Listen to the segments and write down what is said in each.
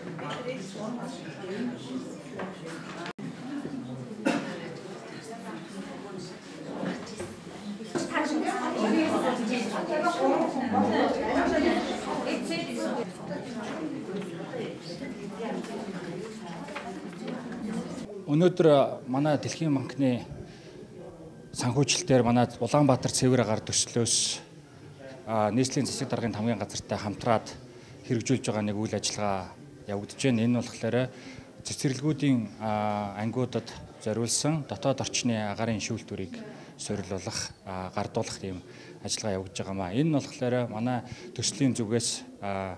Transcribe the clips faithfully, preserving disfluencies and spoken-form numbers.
Өнөөдөр манай Дэлхийн банкны санхүүжилтээр манай Улаанбаатар цэвэр агаар төслөөс нийслэлийн засаг даргын хамгийн газартай хамтраад хэрэгжүүлж байгаа нэг үйл ажиллагаа явагдаж байна. Энэ нь болохоор цэцэрлэгүүдийн ангиудад зориулсан дотоод орчны агаарын шүүлтүүрийг суйрлуулах, гардуулах тийм ажиллагаа явагдаж байгаамаа. Энэ нь болохоор манай төслийн зүгээс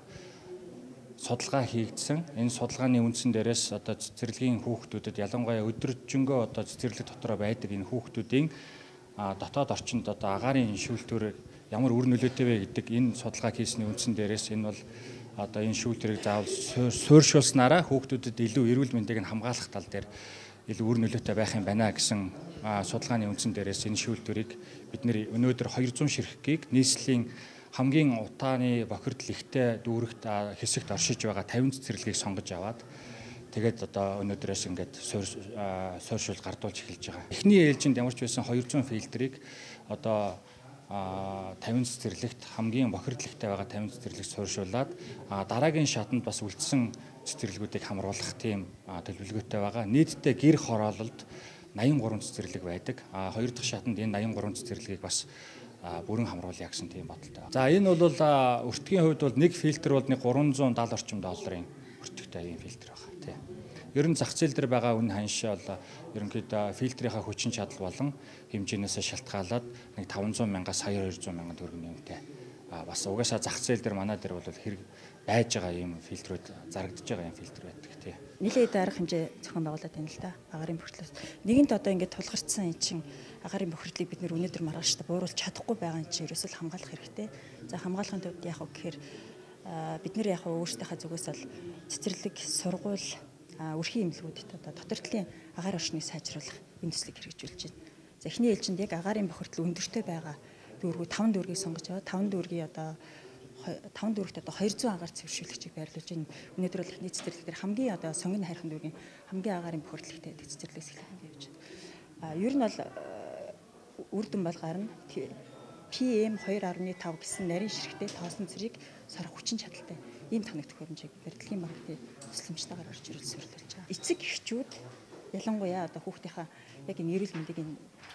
судалгаа хийгдсэн. Энэ судалгааны үндсэн дээрээс одоо цэцэрлэгийн хүүхдүүдэд ялангуяа өдөржингөө одоо цэцэрлэг дотроо байдаг энэ хүүхдүүдийн дотоод орчинд одоо агаарын шүүлтүүр ямар үр нөлөөтэй вэ гэдэг энэ судалгаа хийсний үндсэн дээрээс энэ бол одоо энэ шүүлтүүрийг заавал суурьшуулснараа хүүхдүүдэд илүү эрүүл мэндийг нь хамгаалах тал дээр илүү үр нөлөөтэй байх юм байна гэсэн судалгааны үндсэн дээрээс энэ шүүлтүүрийг бид нэр өнөөдөр хоёр зуун ширхгийг нийслэлийн хамгийн утааны бохирдол ихтэй дүүрэгт хэсэгт оршиж байгаа тавин цэцэрлэгийг сонгож аваад тэгээд одоо өнөөдрөөс ингээд суурьшуул гардуулж эхэлж байгаа. Эхний ээлжинд ямар ч байсан хоёр зуун фильтрийг одоо тавин цэцэрлэгт хамгийн бохирдол ихтэй байгаа тавин цэцэрлэг суурьшуулад дараагийн шатанд бас үлдсэн цэцэрлэгүүдийг хамруулах тийм төлөвлөгөөтэй байгаа. Нийтдээ гэр хороололд найман гурван цэцэрлэг байдаг. Хоёр дахь шатанд энэ найман гурван цэцэрлэгийг бас бүрэн хамруулъя гэсэн тийм бодолтой. За энэ бол өртгийн хувьд бол нэг фильтр бол нэг гурван зуун даал орчим долларын өртөгтэй ийм фильтр байна. Тий. Ер нь зах зээл дээр байгаа үн ханшаа бол ерөнхийдөө фильтрийнхаа хүчин чадал болон хэмжээнээс шалтгаалаад нэг таван зуун мянгаас сая хоёр зуун мянган төгрөгийн үнэтэй. А бас угаасаа зах зээл дээр манай дээр бол хэрэг байж байгаа ийм фильтрүүд зарагдж байгаа ийм фильтр байдаг тий. Нилээд арга хэмжээ зохион байгуулад байна л да. Агаарын бохирдлоос. Нэгэнт одоо ингээд тулгарчсан энэ чинь агаарын бохирдлыг бид нэр өнөөдөр маргааштай бууруулж чадахгүй байгаа юм чинь ерөөсөө хамгаалах хэрэгтэй. За хамгаалахын тулд яг уу гэхээр бид нэр яг өөрсдийнхээ зүгээс бол цэцэрлэг, сургууль, өрхийн эмнэлгүүдэд одоо дотор талын агаар орчныг сайжруулах энэ төслийг хэрэгжүүлж байна. За эхний ээлжинд яг агаарын бохирдол өндөртэй байгаа дүүргүүд таван дүүргийг сонгож аваад таван дүүргийн одоо таван дүүрэгт одоо хоёр зуун агаар цэвэршүүлэгчийг байрлуулж байна. Өнөөдөр бол эхний цэцэрлэг дээр хамгийн одоо сонгон хайрхан дүүргийн хамгийн агаарын бохирдлогтой цэцэрлэгээс эхлэх явж байна. А ер нь бол үр дүн бол гарна пи эм хоёр дасам тав гэсэн нарийн ширхтээ тоосон цэрийг сорох хүчин чадалтай ийм тоног төхөөрөмжийг Дэлхийн банкны төслөмжтойгоор орж ирэл суйрлуулж байгаа. Эцэг эхчүүд ялангуяа одоо хүүхдийнхаа яг энэ эрүүл мэндийг энэ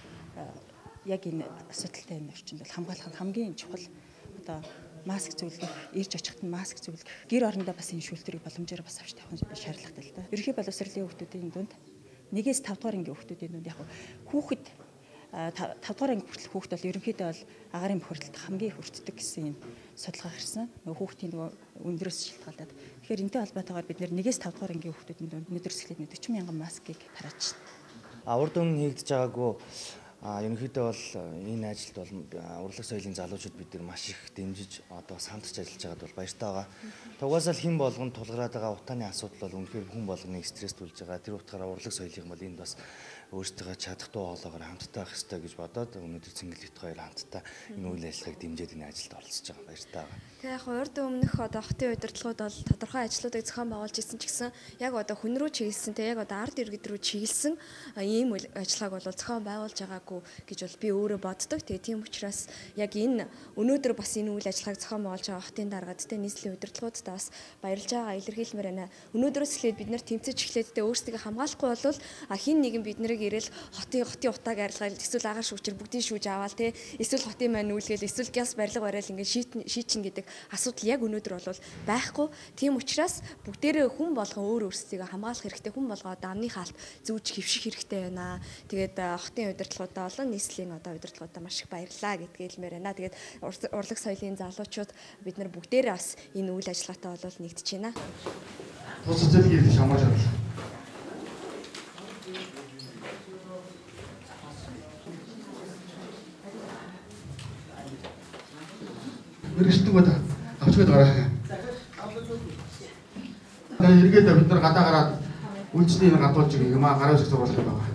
яг энэ асуудалтай энэ орчинд бол хамгаалах нь хамгийн чухал одоо маск зөвлөх, ирж очихт нь маск зөвлөх, гэр орондоо бас энэ шүүлтүрийг боломжоор бас авч тавих шаардлагатай л да. Ерөнхий боловсролын хүүхдүүдийн дунд нэгээс тав дугаар ангийн хүүхдүүдийн дунд яг хүүхэд тав дугаар анги хүртэл хүүхэд бол ерөнхийдөө бол агаарын бохирдолд хамгийн их өртдөг гэсэн энэ судалгаа гарсан. Нөгөө хүүхдийн нөгөө өндрөөс шалтгаалаад. Тэгэхээр энэтэй холбоотойгоор бид нэгээс тав дугаар ангийн хүүхдүүдийн дунд өнөөдрөөс эхлээд forty мянган маскыг тарааж байна. А урд өмнө хийгдэж байгаагүй А ерөнхийдөө бол энэ ажилд бол урлаг соёлын залуучууд бид нар маш их дэмжиж одоо хамтарч ажиллаж байгаад бол баяртай байгаа. Тугаас л хэн болгон тулгараад байгаа утааны асуудал бол үнэхээр хүн болгоныг стресст үлж байгаа. Тэр утгаараа урлаг соёлын бол энд бас өөрсдөө чадах дуу хоолойгоор хамтдаа авах хэрэгтэй гэж бодоод өнөөдөр Цэнгэлбит хоёр хамтдаа энэ үйл ажиллагааг дэмжиж энэ ажилд оролцож байгаа. Баяртай байгаа. Тэгээ яг урд өмнөх одоо хотын удирдлагууд бол тодорхой ажлуудыг зохион байгуулж ирсэн ч гэсэн яг одоо хүн рүү чиглэсэн те яг одоо ард иргэд рүү чиглэсэн ийм ажиллагааг бол зохион байгуулж байгаагүй гэж бол би өөрөө боддог. Тэгээ тийм учраас яг энэ өнөөдөр бас энэ үйл ажиллагааг зохион байгуулж байгаа хотын даргад те нийслэлийн удирдлагуудад бас баярлж байгаа илэрхийлмээр байна. Өнөөдрөөс эхлээд бид нэр тэмцэж эхлээд те өөрсдөө хамгаалахгүй бол хин нэгэн бид нарыг ирэл хотын хотын утааг арилгаал эсвэл агаар шүүчээр бүгдийг шүүж аваал те эсвэл хотын маань нүүлгээл эсвэл газ барилга барайл ингээд шийчин гэдэг асуудал яг өнөөдөр бол байхгүй. Тийм учраас бүгдээрээ хүн болгон өөр өөрсдийгөө хамгаалах хэрэгтэй, хүн болгоо дамны хаалт зүүж хөвших хэрэгтэй байна. Тэгээд хотын удирдлагуудаа болон нийслэлийн одоо удирдлагуудаа маш их баярлаа гэдгээлмээр байна. Тэгээд урлаг соёлын залуучууд бид нар бүгдээрээ бас энэ үйл ажиллагаатай бол нэгдэж байна. Тус цэцэрлэгийг хамгаалж байна. Мэргэждэг бод авчгаад гараа. Тэгээ эргээд бид нар гадаа гараад үйлчлэгийг гадуулж юм аа гараа үсэх зурвал байгаа.